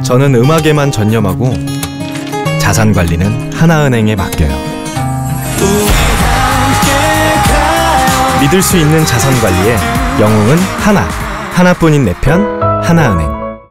저는 음악에만 전념하고 자산 관리는 하나은행에 맡겨요. 믿을 수 있는 자산 관리에 영웅은 하나. 하나뿐인 내 편 하나은행.